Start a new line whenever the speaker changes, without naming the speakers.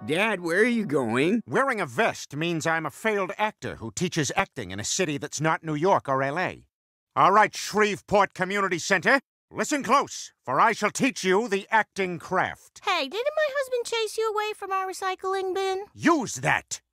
Dad, where are you going?
Wearing a vest means I'm a failed actor who teaches acting in a city that's not New York or L.A. All right, Shreveport Community Center, listen close, for I shall teach you the acting craft.
Hey, didn't my husband chase you away from our recycling bin?
Use that!